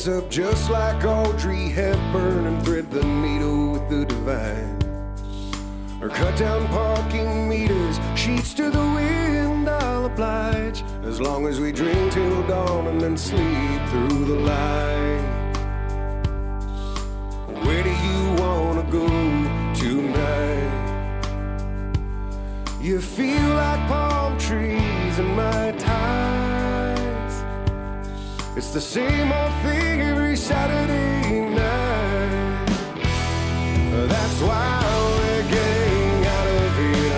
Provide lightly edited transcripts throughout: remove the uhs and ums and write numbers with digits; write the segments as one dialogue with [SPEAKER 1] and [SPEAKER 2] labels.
[SPEAKER 1] rise up just like Audrey Hepburn and thread the needle with the divine. Or cut down parking meters, sheets to the wind, I'll oblige, as long as we drink till dawn and then sleep through the light. Where do you wanna go tonight? You feel like palm trees in my ties. It's the same old thing every Saturday night. That's why we're getting out of here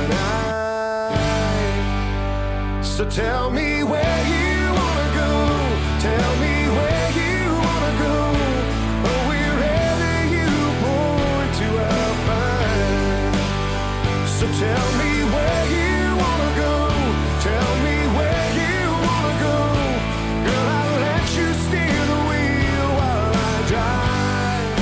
[SPEAKER 1] tonight. So tell me where you wanna go. Tell me where you wanna go. Or wherever you point to, I'll find. So tell me where you wanna go. Tell me where you wanna go. Girl, I'll let you steer the wheel while I drive.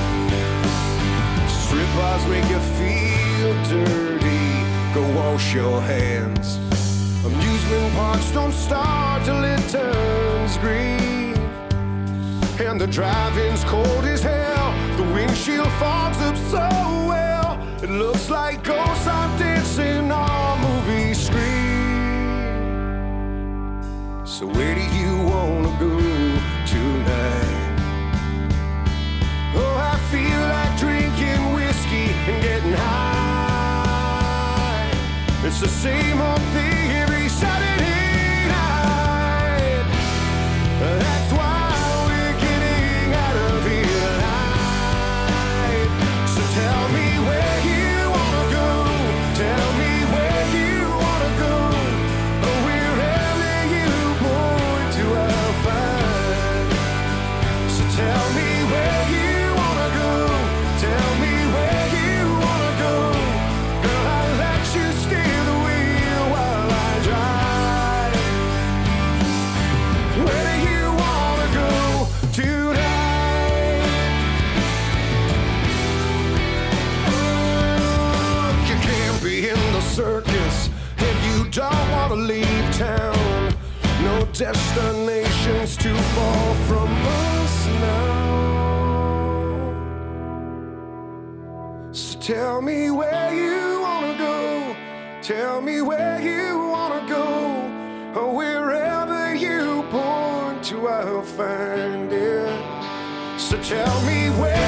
[SPEAKER 1] Strip bars make you feel dirty. Go wash your hands. Amusement parks don't start till it turns green. And the drive-in's cold as hell. The windshield fogs up so well. It looks like ghosts are dancing on movie screen. So where do you wanna go tonight? Oh, I feel like drinking whiskey and getting high. It's the same old thing every Saturday night. That's why we're getting out of here tonight. So tell me where you wanna go. Tell me where you wanna go. Or wherever you point to, I'll find. So tell me where you wanna go. Tell me where you wanna go. Girl, I'll let you steer the wheel while I drive. Where do you wanna go tonight? You can't be in the circus if you don't wanna leave town. No destination's too far from us now. So tell me where you wanna go. Tell me where you wanna go. Or wherever you point to, I'll find it. So tell me where